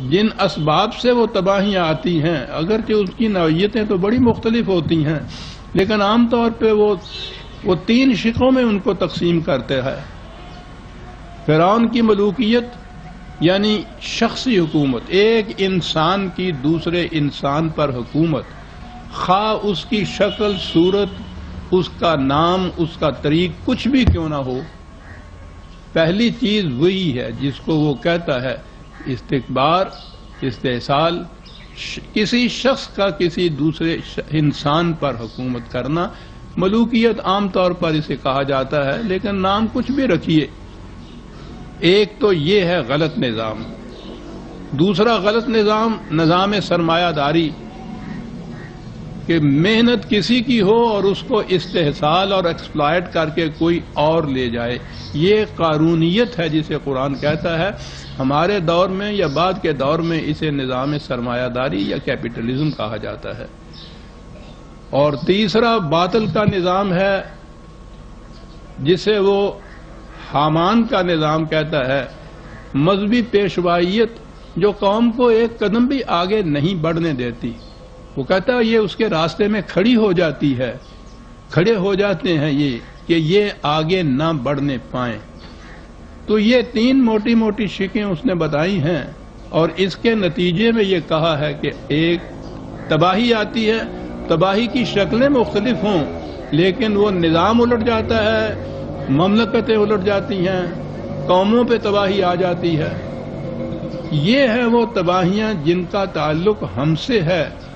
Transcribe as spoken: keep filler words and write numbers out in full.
جن اسباب سے وہ تباہیاں آتی ہیں اگرچہ اس کی نوعیتیں تو بڑی مختلف ہوتی ہیں، لیکن عام طور پہ وہ وہ تین شقوں میں ان کو تقسیم کرتے ہیں۔ فرعون کی ملوکیت یعنی شخصی حکومت، ایک انسان کی دوسرے انسان پر حکومت، خواہ اس کی شکل صورت، اس کا نام، اس کا طریق کچھ بھی کیوں نہ ہو، پہلی چیز وہی ہے جس کو وہ کہتا ہے استکبار، استحصال، کسی شخص کا کسی دوسرے انسان پر حکومت کرنا۔ ملوکیت عام طور پر اسے کہا جاتا ہے، لیکن نام کچھ بھی رکھیے۔ ایک تو یہ ہے غلط نظام، دوسرا غلط نظام نظام سرمایہ داری، کہ محنت کسی کی ہو اور اس کو استحصال اور ایکسپلائٹ کر کے کوئی اور لے جائے، یہ قارونیت ہے جسے قرآن کہتا ہے۔ ہمارے دور میں یا بعد کے دور میں اسے نظام سرمایہ داری یا کیپٹلزم کہا جاتا ہے۔ اور تیسرا باطل کا نظام ہے جسے وہ حامان کا نظام کہتا ہے، مذہبی پیشوائیت، جو قوم کو ایک قدم بھی آگے نہیں بڑھنے دیتی۔ وہ کہتا ہے یہ اس کے راستے میں کھڑی ہو جاتی ہے، کھڑے ہو جاتے ہیں یہ کہ یہ آگے نہ بڑھنے پائیں۔ تو یہ تین موٹی موٹی شقیں اس نے بتائی ہیں، اور اس کے نتیجے میں یہ کہا ہے کہ ایک تباہی آتی ہے، تباہی کی شکلیں مختلف ہوں لیکن وہ نظام الٹ جاتا ہے، مملکتیں الٹ جاتی ہیں، قوموں پہ تباہی آ جاتی ہے۔ یہ ہے وہ تباہیاں جن کا تعلق ہم سے ہے،